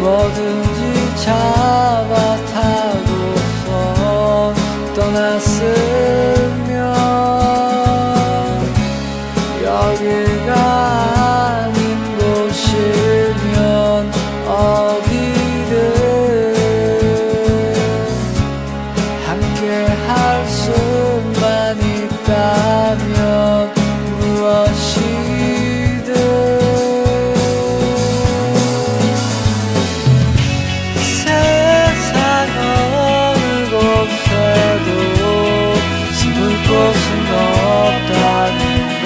뭐든지 잡아타고서 떠났으면 여기가 아닌 곳이면 어디든 함께 할 수만 있다면 무엇이든 세상 어느 곳에도 숨을 곳은 없다는 것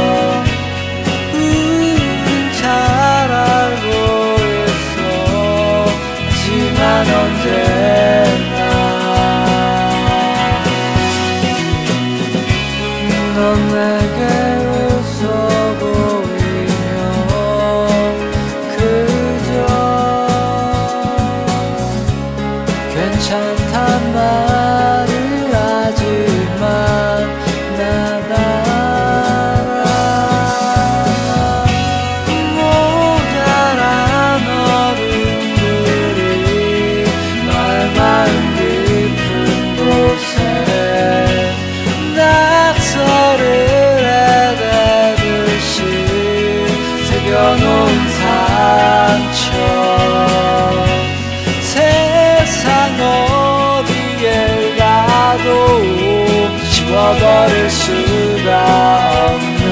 우린 잘 알고 있어. 하지만 언제나 넌 내게 웃어 보이면 그저 괜찮단 말을 하지만 난 알아. 모자란 어른들이 너의 마음 깊은 곳에 낙서를 해대듯이 새겨놓은 상처 세상 어디에 가도 지워버릴 수가 없는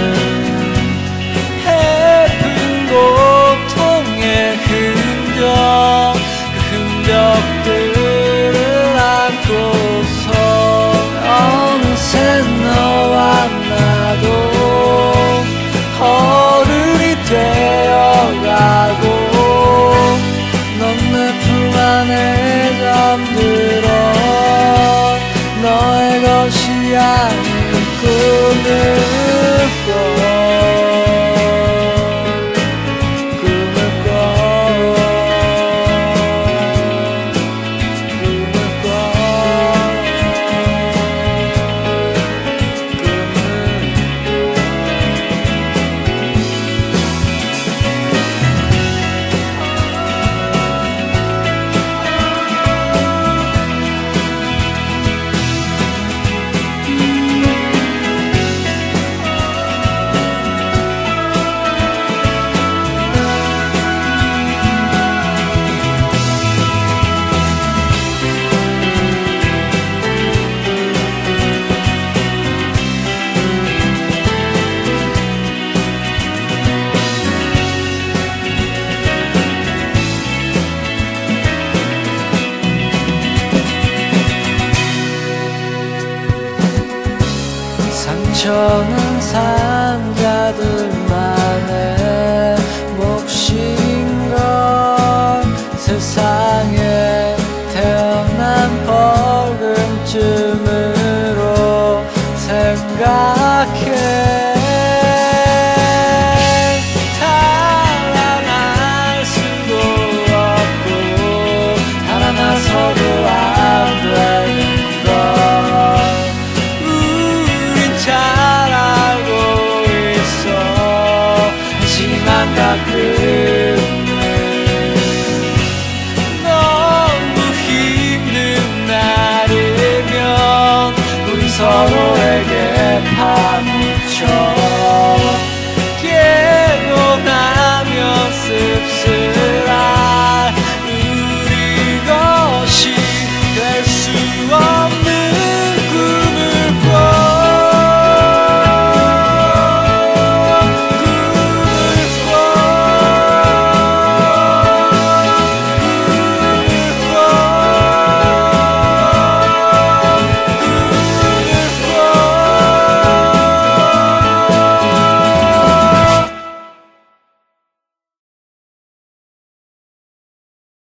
해픈 고통의 흔적 그 흔적들을 안고서 어느새 너와 나도 어른이 되어가고 넌 내 품 안에 잠들어 너의 것이 아닌 꿈을 꿔 상처는 산자들만의 몫인걸. 세상에 태어난 벌금쯤으로 생각해. 달아날 수도 없고 달아나서도 안 되는 걸 잘 알고 있어. 하지만 가끔